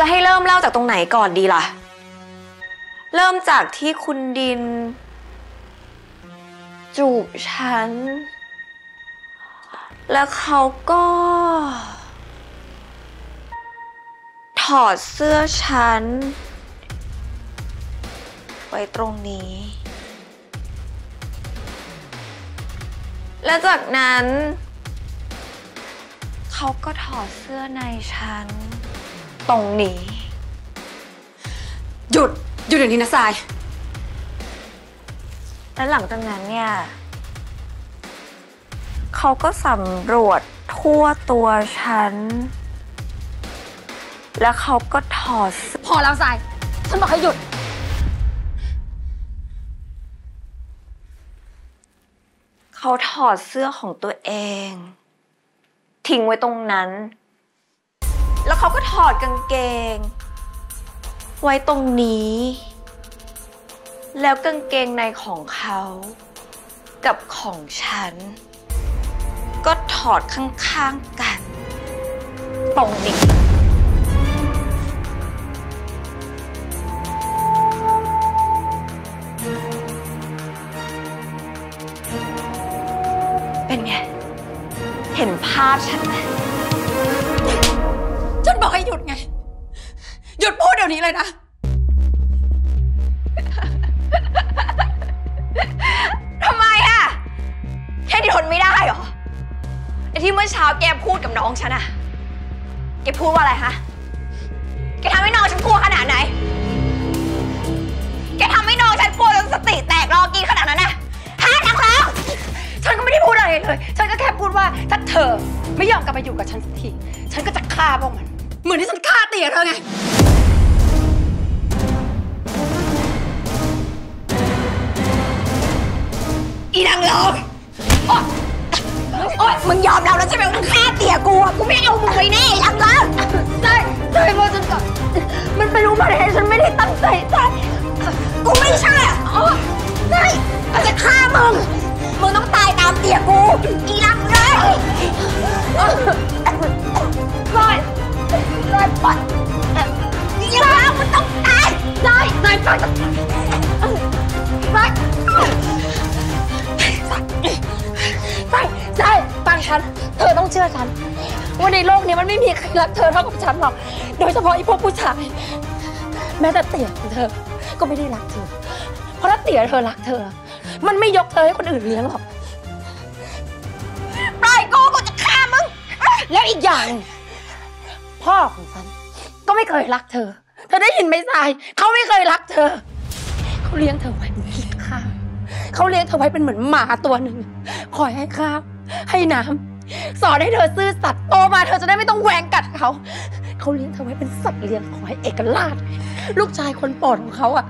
จะให้เริ่มเล่าจากตรงไหนก่อนดีล่ะเริ่มจากที่คุณดินจูบฉันแล้วเขาก็ถอดเสื้อฉันไว้ตรงนี้และจากนั้นเขาก็ถอดเสื้อในฉันตรงนี้หยุดเดี๋ยวนี้นะทรายและหลังจากนั้นเนี่ยเขาก็สำรวจทั่วตัวฉันแล้วเขาก็ถอดพอแล้วทรายฉันบอกให้หยุดเขาถอดเสื้อของตัวเองทิ้งไว้ตรงนั้นแล้วเขาก็ถอดกางเกงไว้ตรงนี้แล้วกางเกงในของเขากับของฉันก็ถอดข้างๆกันตรงนี้เป็นไงเห็นภาพฉันไหมฉันบอกให้หยุดไงหยุดพูดเดี๋ยวนี้เลยนะทำไมอะแค่ที่ทนไม่ได้เหรอไอ้ที่เมื่อเช้าแกพูดกับน้องฉันอะแกพูดว่าอะไรฮะแกทำให้น้องฉันกลัวขนาดไหนแกทำให้น้องฉันกลัวจนสติแตกรอกินขนาดนั้นนะฮะนักแล้วฉันก็ไม่ได้พูดอะไรเลยฉันก็แค่พูดว่าถ้าเธอไม่ยอมกลับมาอยู่กับฉันสักทีฉันก็จะฆ่าพวกมันเหมือนที่ฉันฆ่าเตี๋ยเธอไงอีนางหลอกโอ๊ยมึงยอมเราแล้วใช่ไหมมึงฆ่าเตี๋ยกูอะกูไม่เอามึงไว้แน่ยังเลิกใช่พอฉันก่อนมันเป็นอุบัติเหตุฉันไม่ได้ตั้งใจกูไม่ใช่ใช่กูจะฆ่ามึงต้องตายตามเตี๋ยกูอีนางเลยปล่อยอีนางมันต้องตายปล่อยฟังฉันเธอต้องเชื่อฉันว่าในโลกนี้มันไม่มีใครรักเธอเท่ากับฉันหรอกโดยเฉพาะไอ้พวกผู้ชายแม้แต่เตี๋ยของเธอก็ไม่ได้รักเธอเพราะถ้าเตี๋ยเธอรักเธอมันไม่ยกเธอให้คนอื่นเลี้ยงหรอกปล่อยกูจะฆ่ามึงแล้วอีกอย่างพ่อของฉันก็ไม่เคยรักเธอได้ยินไหมทรายเขาไม่เคยรักเธอเขาเลี้ยงเธอไว้เป็นขี้ข้าเขาเลี้ยงเธอไว้เป็นเหมือนหมาตัวหนึ่งคอยให้ข้าวให้น้ำสอนให้เธอซื่อสัตย์โตมาเธอจะได้ไม่ต้องแหวงกัดเขาเลี้ยงเธอไว้เป็นสัตว์เลี้ยงคอยเอกราชลูกชายคนโปรดของเขาอะ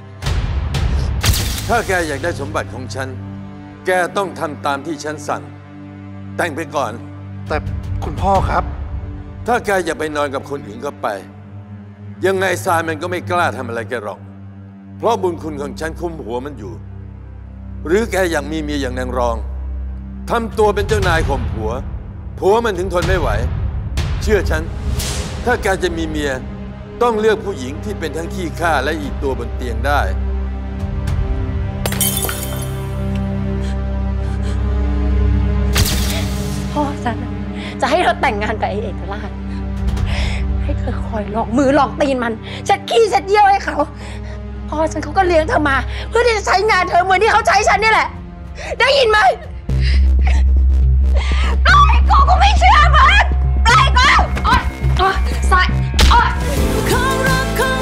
ถ้าแกอยากได้สมบัติของฉันแกต้องทำตามที่ฉันสั่งแต่งไปก่อนแต่คุณพ่อครับถ้าแกอยากไปนอนกับคนอื่นก็ไปยังไงทรายมันก็ไม่กล้าทำอะไรแกหรอกเพราะบุญคุณของฉันคุ้มหัวมันอยู่หรือแกอยากมีเมียอย่างนางรองทำตัวเป็นเจ้านายข่มผัวมันถึงทนไม่ไหวเชื่อฉันถ้าแกจะมีเมียต้องเลือกผู้หญิงที่เป็นทั้งขี้ข้าและอีกตัวบนเตียงได้พ่อฉันจะให้เธอแต่งงานกับไอ้เอกราชให้เธอคอยหลอกมือหลอกตีนมันเช็ดขี้เช็ดเยี่ยวให้เขาพ่อฉันเขาก็เลี้ยงเธอมาเพื่อที่จะใช้งานเธอเหมือนที่เขาใช้ฉันนี่แหละได้ยินไหมปล่อยกูไม่เชื่อมึงปล่อยกูโอ๊ยสายโอ๊ย